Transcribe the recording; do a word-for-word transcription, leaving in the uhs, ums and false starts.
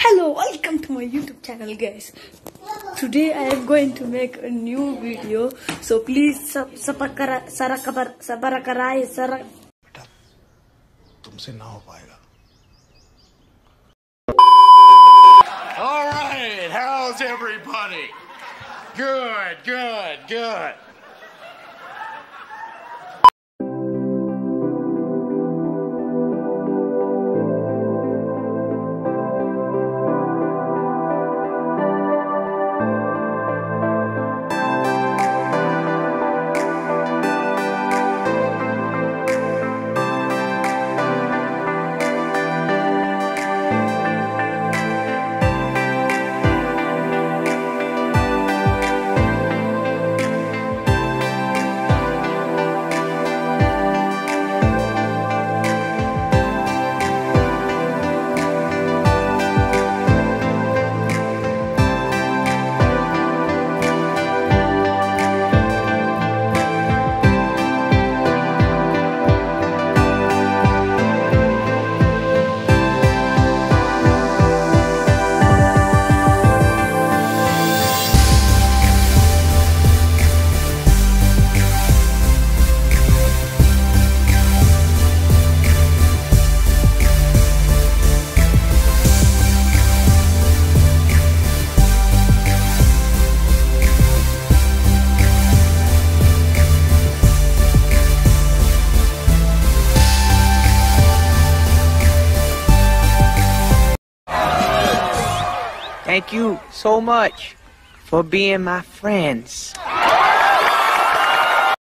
Hello, welcome to my YouTube channel, guys. Today I am going to make a new video, so please subscribe. तुमसे ना हो पाएगा. All right, how's everybody? Good, good, good. Thank you so much for being my friends.